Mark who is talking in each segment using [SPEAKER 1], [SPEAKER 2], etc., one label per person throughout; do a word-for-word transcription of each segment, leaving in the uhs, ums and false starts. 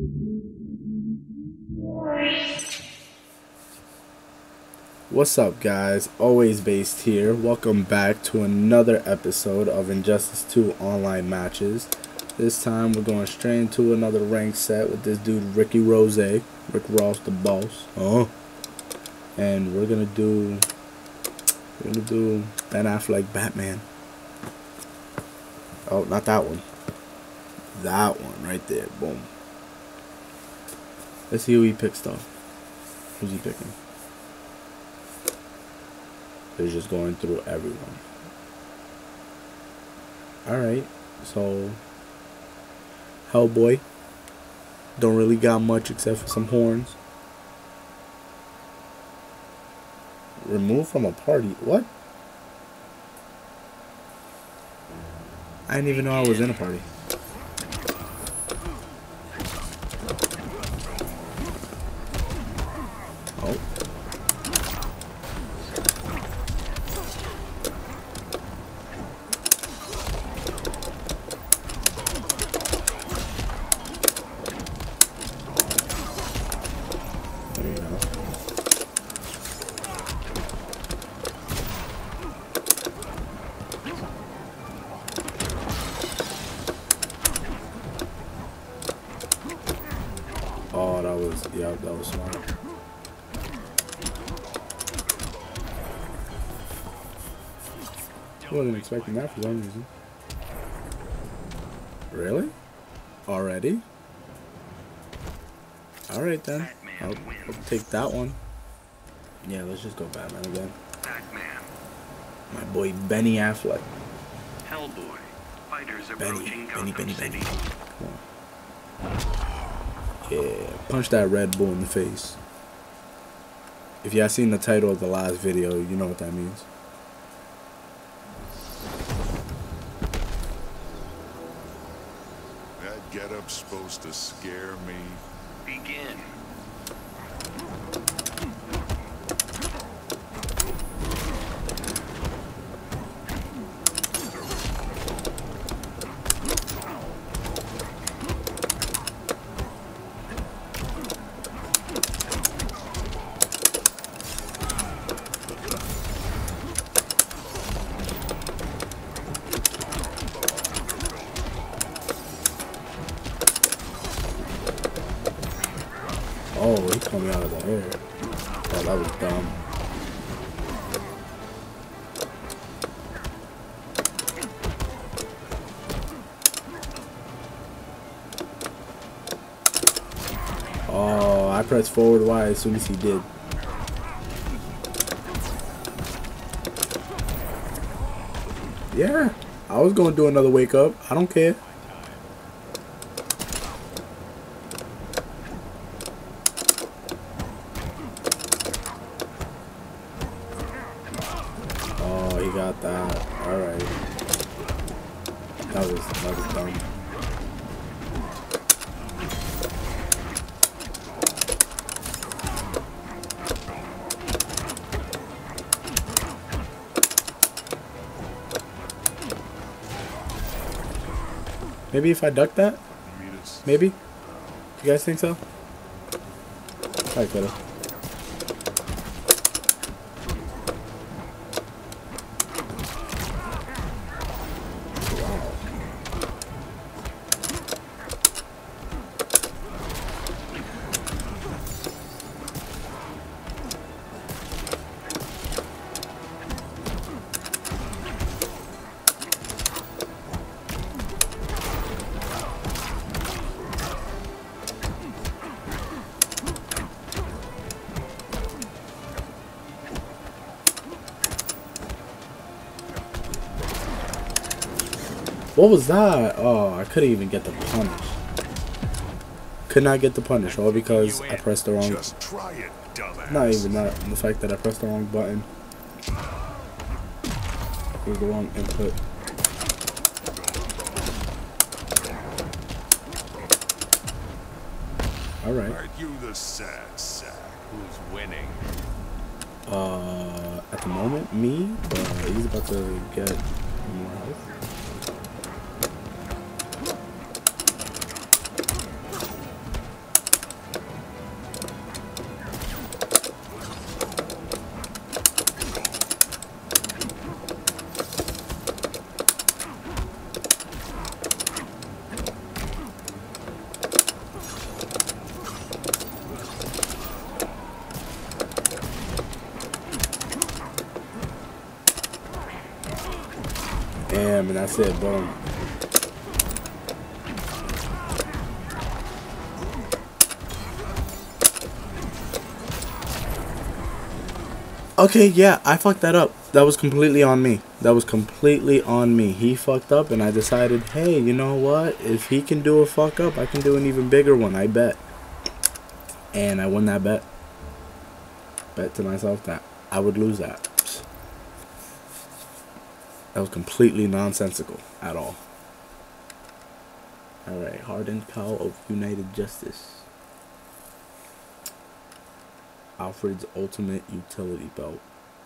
[SPEAKER 1] What's up, guys? Always Based here. Welcome back to another episode of Injustice two online matches. This time we're going straight into another ranked set with this dude Ricky Rose, Rick Ross the boss. Oh, and we're gonna do we're gonna do Ben Affleck Batman. Oh, not that one. That one right there. Boom. Let's see who he picks though. Who's he picking? They're just going through everyone. Alright, so Hellboy. Don't really got much except for some horns. Removed from a party. What? I didn't even know I was in a party. Oh. There you go. Oh, that was, yeah, that was smart. I wasn't expecting that for some reason. Really? Already? Alright then. I'll, I'll take that one. Yeah, let's just go Batman again.
[SPEAKER 2] Batman.
[SPEAKER 1] My boy Benny Affleck.
[SPEAKER 2] Hellboy. Fighters
[SPEAKER 1] Benny,
[SPEAKER 2] approaching
[SPEAKER 1] Benny,
[SPEAKER 2] Gotham
[SPEAKER 1] Benny, Benny.
[SPEAKER 2] City.
[SPEAKER 1] Come on. Yeah, punch that Red Bull in the face. If y'all seen the title of the last video, you know what that means.
[SPEAKER 3] That getup's supposed to scare me.
[SPEAKER 2] Begin.
[SPEAKER 1] Oh, he coming out of the air. Oh, that was dumb. Oh, I pressed forward Y as soon as he did. Yeah, I was gonna do another wake up. I don't care. Oh, he got that. Alright. That was, that was dumb. Maybe if I duck that? Maybe? You guys think so? I could've. What was that? Oh, I couldn't even get the punish. Could not get the punish, all because I pressed the wrong.
[SPEAKER 3] Just try it, dumbass.
[SPEAKER 1] Not even that. The fact that I pressed the wrong button. It was the wrong input. Alright.
[SPEAKER 3] Aren't you the sad sack?
[SPEAKER 2] Who's winning?
[SPEAKER 1] Uh, at the moment, me, but he's about to get more health. that's it. Boom. Okay, yeah, I fucked that up. That was completely on me. That was completely on me. He fucked up, and I decided, hey, you know what? If he can do a fuck up, I can do an even bigger one, I bet. And I won that bet. Bet to myself that I would lose that. That was completely nonsensical at all. Alright, Hardened Cowl of United Justice. Alfred's Ultimate Utility Belt.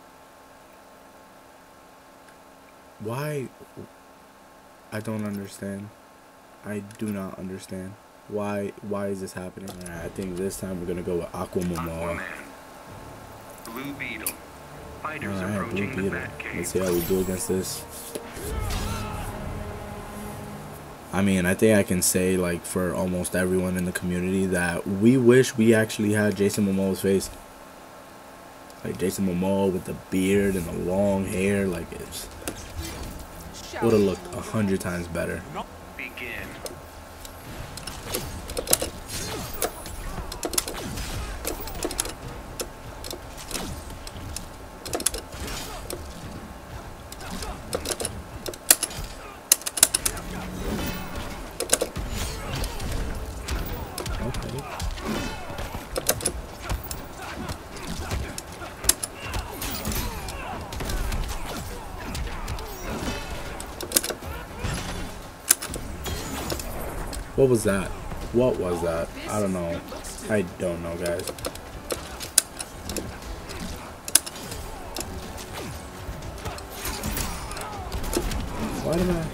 [SPEAKER 1] Why? I don't understand. I do not understand. Why Why is this happening? Right, I think this time we're going to go with Aquamomoa.
[SPEAKER 2] Blue Beetle. Fighters
[SPEAKER 1] Alright,
[SPEAKER 2] approaching
[SPEAKER 1] Blue
[SPEAKER 2] the
[SPEAKER 1] Beetle.
[SPEAKER 2] Batcave.
[SPEAKER 1] Let's see how we do against this. I mean, I think I can say, like, for almost everyone in the community that we wish we actually had Jason Momoa's face. Like, Jason Momoa with the beard and the long hair, like, it would have looked a hundred times better.
[SPEAKER 2] Begin.
[SPEAKER 1] What was that? What was that? I don't know. I don't know, guys. Why did I?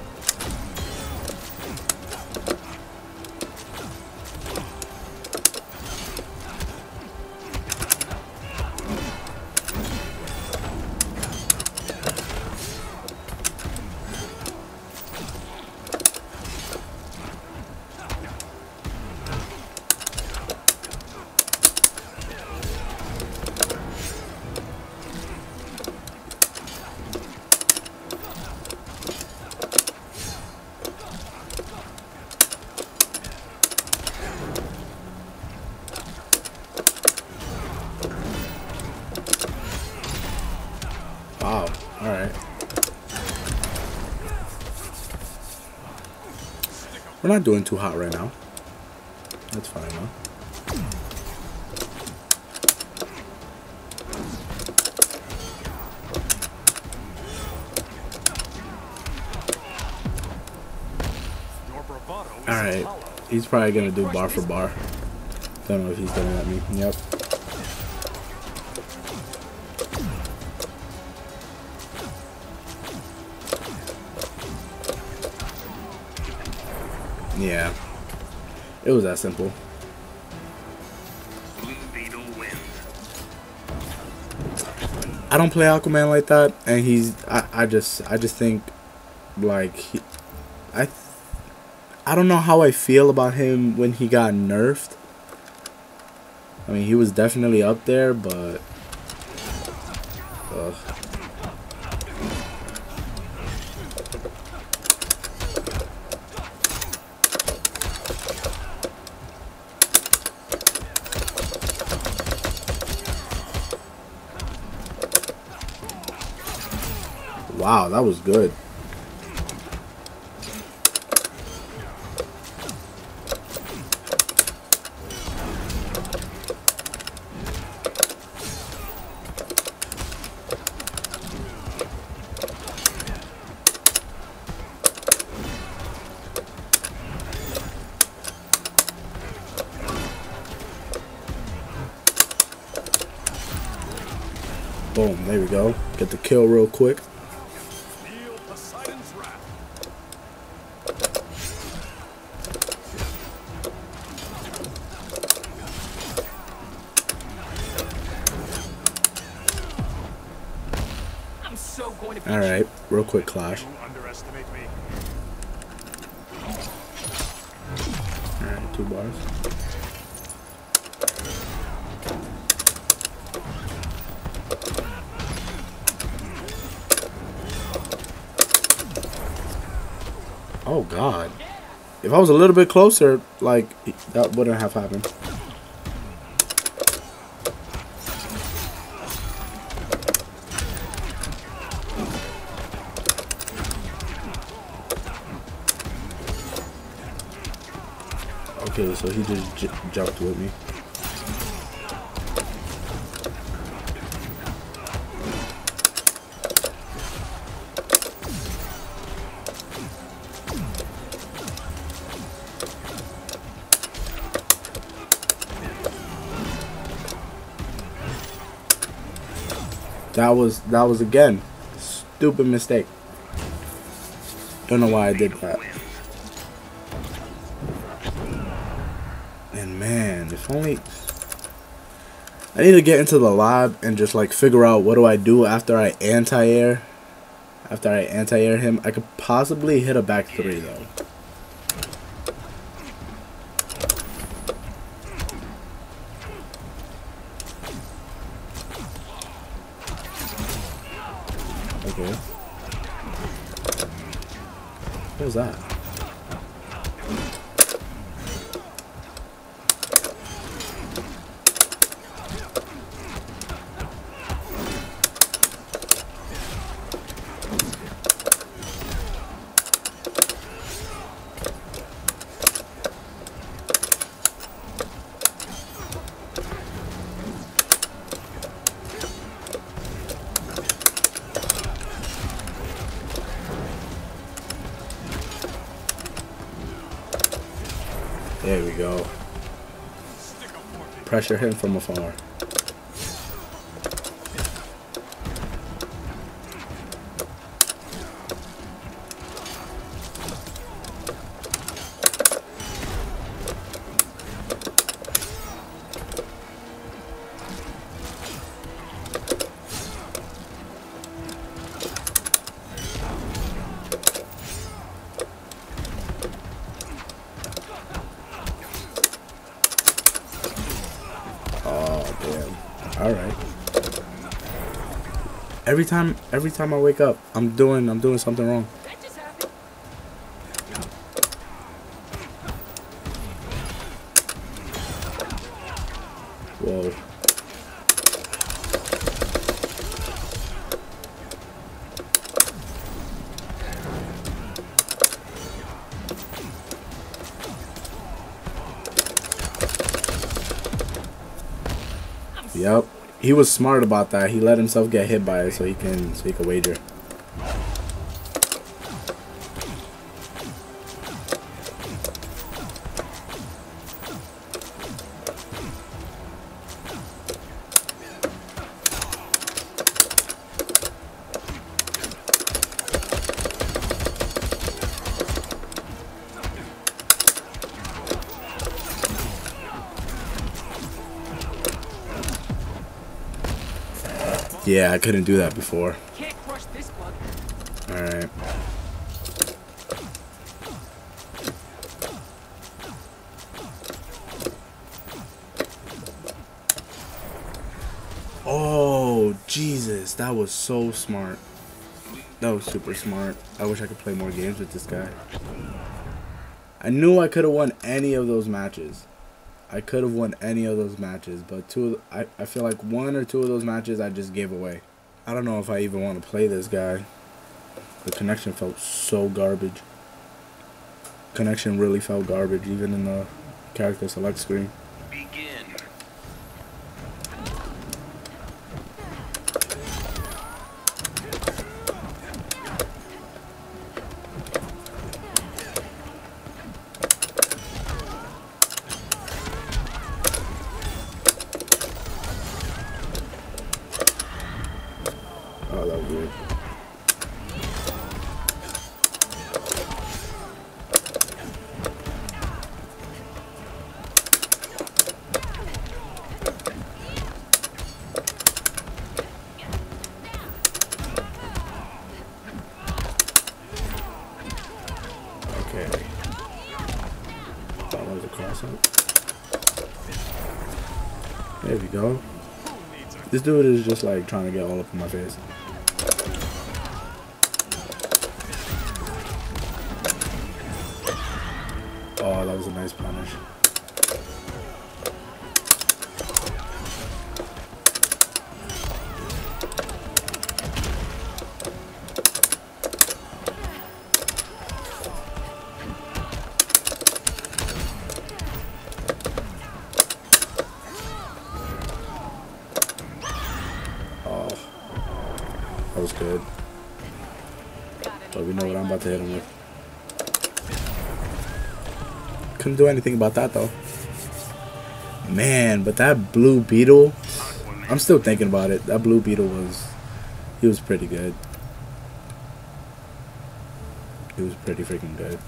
[SPEAKER 1] Wow, alright. We're not doing too hot right now. That's fine, huh? Alright, he's probably gonna do bar for bar. Don't know if he's gonna let me. Yep. Yeah, it was that simple.
[SPEAKER 2] Blue Beetle wins.
[SPEAKER 1] I don't play Aquaman like that, and he's. I, I just. I just think, like, he, I. I don't know how I feel about him when he got nerfed. I mean, he was definitely up there, but. Ugh. Wow, that was good. Boom, there we go. Get the kill real quick. Alright, real quick clash. Alright, two bars. Oh God. If I was a little bit closer, like, that wouldn't have happened. Okay, so he just j jumped with me. That was that was again stupid mistake. Don't know why I did that. And man, if only I need to get into the lab and just like figure out what do I do after I anti-air. After I anti-air him, I could possibly hit a back three though. Okay. What was that? There we go. Pressure him from afar. All right. Every time, every time I wake up, I'm doing, I'm doing something wrong. Whoa. Yep, he was smart about that. He let himself get hit by it so he can so he can wager. Yeah, I couldn't do that before.
[SPEAKER 4] Can't crush this bug.
[SPEAKER 1] All right. Oh, Jesus. That was so smart. That was super smart. I wish I could play more games with this guy. I knew I could have won any of those matches. I could have won any of those matches, but two of, I, I feel like one or two of those matches I just gave away. I don't know if I even want to play this guy. The connection felt so garbage. Connection really felt garbage, even in the character select screen.
[SPEAKER 2] Begin.
[SPEAKER 1] Oh, that was weird. Okay. Thought that was a cross out. There we go. This dude is just like trying to get all up in my face. Oh, that was a nice punish. Oh, that was good. But we know what I'm about to hit him with. Couldn't do anything about that though. Man, but that blue beetle, I'm still thinking about it. That blue beetle was, he was pretty good. He was pretty freaking good.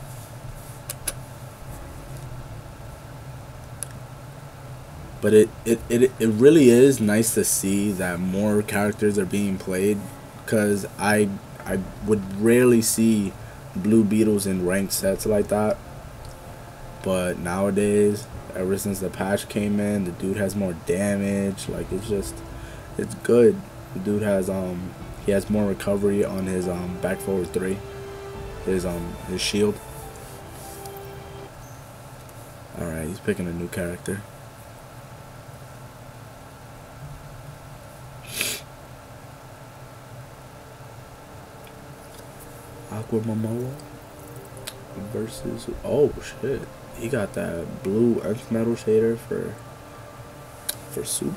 [SPEAKER 1] But it, it, it, it really is nice to see that more characters are being played, because I I would rarely see blue beetles in ranked sets like that. But nowadays, ever since the patch came in, the dude has more damage. Like, it's just, it's good. The dude has um he has more recovery on his um back forward three, his um his shield. All right, he's picking a new character. AQUAMOMOA versus, oh shit, he got that blue earth metal shader for for soup.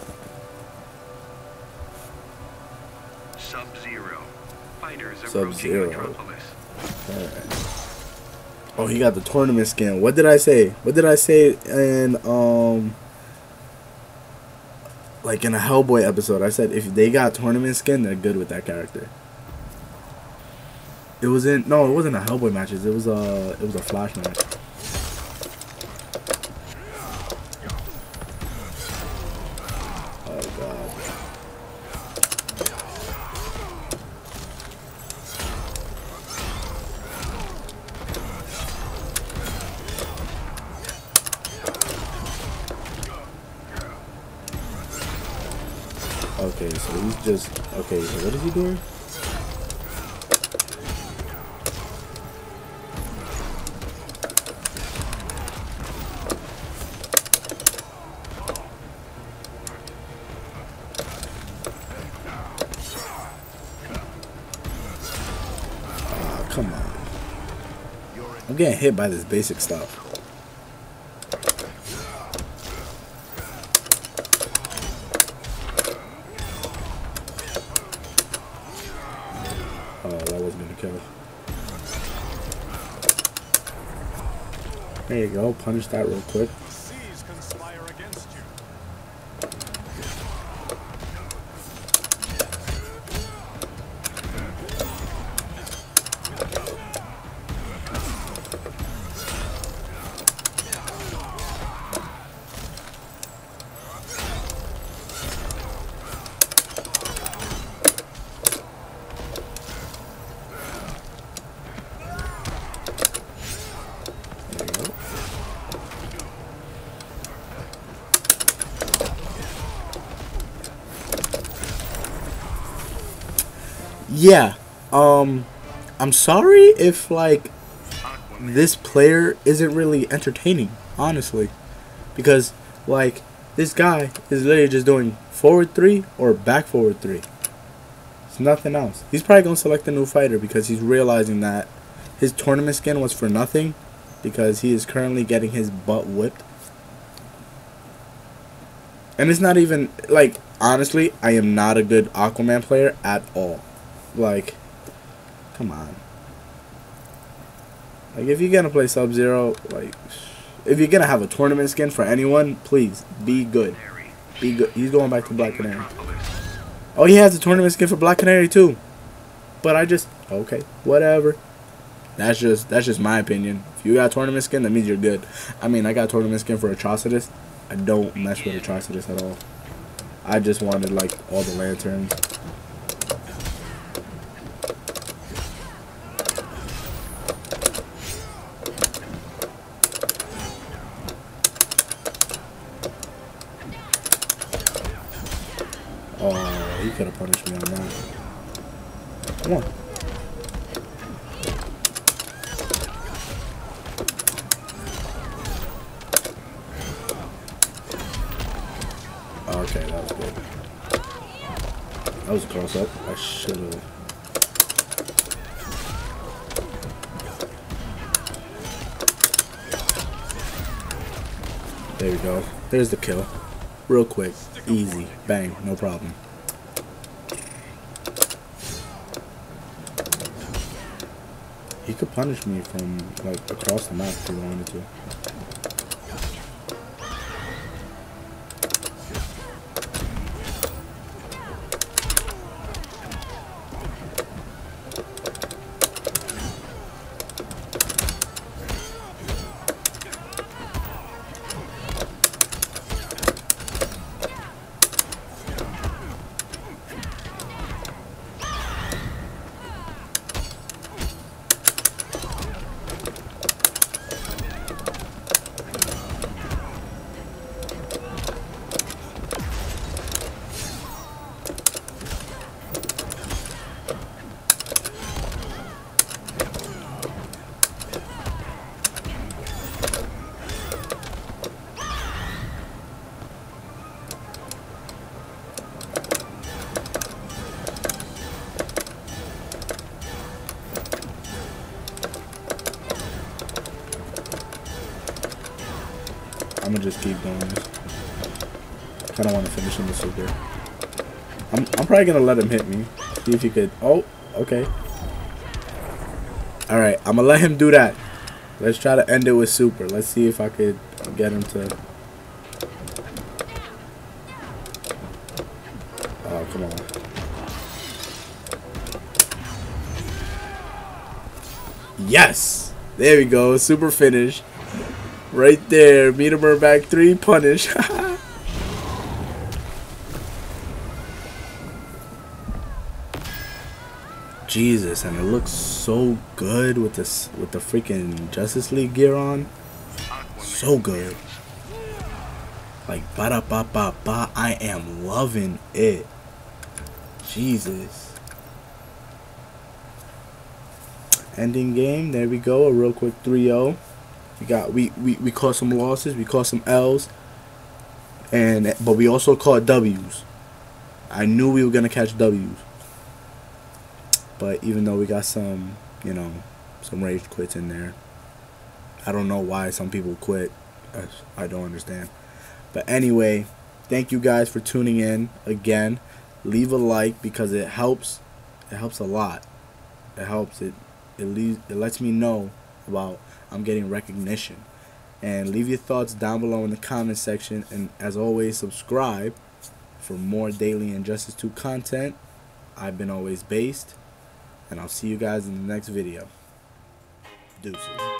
[SPEAKER 2] Sub-Zero. Fighters
[SPEAKER 1] Sub-Zero.
[SPEAKER 2] approaching Metropolis.
[SPEAKER 1] Alright. Oh, he got the tournament skin. What did I say? What did I say in um like in a Hellboy episode? I said if they got tournament skin, they're good with that character. It was in no, it wasn't a Hellboy matches. It was a it was a Flash match. Oh god. Okay, so he's just okay. So what is he doing? Come on. I'm getting hit by this basic stuff. Oh, that wasn't gonna kill. There you go. Punish that real quick. Yeah, um, I'm sorry if, like, this player isn't really entertaining, honestly. Because, like, this guy is literally just doing forward three or back forward three. It's nothing else. He's probably going to select a new fighter because he's realizing that his tournament skin was for nothing because he is currently getting his butt whipped. And it's not even, like, honestly, I am not a good Aquaman player at all. Like, come on. Like, if you're gonna play Sub-Zero, like, if you're gonna have a tournament skin for anyone, please be good. Be good. He's going back to Black Canary. Oh, he has a tournament skin for Black Canary too. But I just, okay, whatever. That's just that's just my opinion. If you got a tournament skin, that means you're good. I mean, I got a tournament skin for Atrocitus. I don't mess with Atrocitus at all. I just wanted, like, all the lanterns. Oh, he could have punished me on that. Come on. Okay, that was good. That was a cross up. I should have. There we go. There's the kill. Real quick. Easy. Bang. No problem. He could punish me from like across the map if he wanted to. I'm gonna just keep going. Kinda wanna finish him with super. I'm I'm probably gonna let him hit me. See if he could. Oh, okay. Alright, I'm gonna let him do that. Let's try to end it with super. Let's see if I could get him to. Oh, come on. Yes! There we go. Super finish. Right there. Meter burn back three punish. Jesus, and it looks so good with this with the freaking Justice League gear on. So good. Like ba da ba ba ba. I am loving it. Jesus. Ending game. There we go. A real quick three oh. We got we, we we caught some losses, we caught some L's, and but we also caught W's. I knew we were gonna catch W's, but even though we got some, you know, some rage quits in there, I don't know why some people quit. I, I don't understand. But anyway, thank you guys for tuning in again. Leave a like because it helps. It helps a lot. It helps. It it leaves. It lets me know about. I'm getting recognition. And leave your thoughts down below in the comment section. And as always, subscribe for more daily Injustice two content. I've been always based. And I'll see you guys in the next video. Deuces.